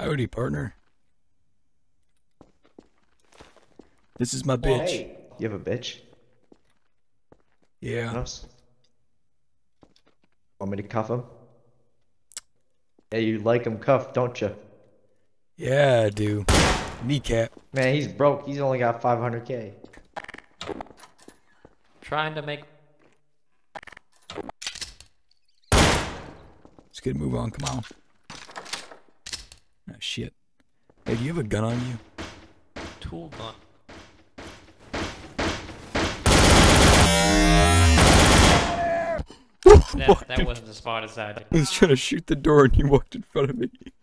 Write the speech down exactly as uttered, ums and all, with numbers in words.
Howdy, partner. This is my bitch. Well, hey, you have a bitch? Yeah. Else? Want me to cuff him? Yeah, you like him cuffed, don't you? Yeah, I do. Kneecap. Man, he's broke. He's only got five hundred K. Trying to make... Let's get a move on, come on. Ah, shit. Hey, do you have a gun on you? tool gun. That, that wasn't the smartest idea. I was trying to shoot the door and you walked in front of me.